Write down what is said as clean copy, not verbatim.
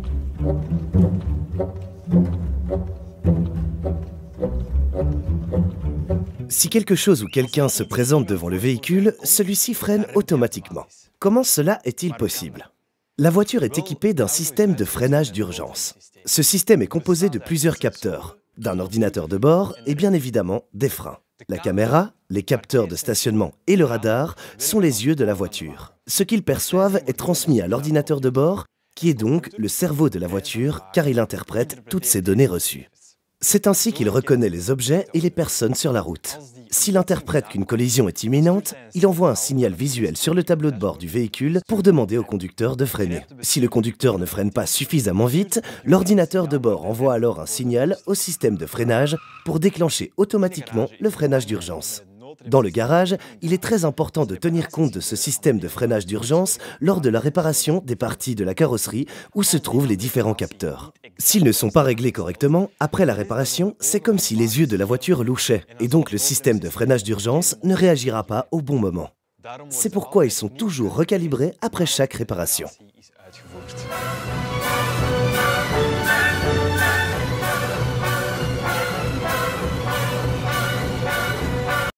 Si quelque chose ou quelqu'un se présente devant le véhicule, celui-ci freine automatiquement. Comment cela est-il possible? La voiture est équipée d'un système de freinage d'urgence. Ce système est composé de plusieurs capteurs, d'un ordinateur de bord et bien évidemment des freins. La caméra, les capteurs de stationnement et le radar sont les yeux de la voiture. Ce qu'ils perçoivent est transmis à l'ordinateur de bord, qui est donc le cerveau de la voiture car il interprète toutes ces données reçues. C'est ainsi qu'il reconnaît les objets et les personnes sur la route. S'il interprète qu'une collision est imminente, il envoie un signal visuel sur le tableau de bord du véhicule pour demander au conducteur de freiner. Si le conducteur ne freine pas suffisamment vite, l'ordinateur de bord envoie alors un signal au système de freinage pour déclencher automatiquement le freinage d'urgence. Dans le garage, il est très important de tenir compte de ce système de freinage d'urgence lors de la réparation des parties de la carrosserie où se trouvent les différents capteurs. S'ils ne sont pas réglés correctement, après la réparation, c'est comme si les yeux de la voiture louchaient et donc le système de freinage d'urgence ne réagira pas au bon moment. C'est pourquoi ils sont toujours recalibrés après chaque réparation.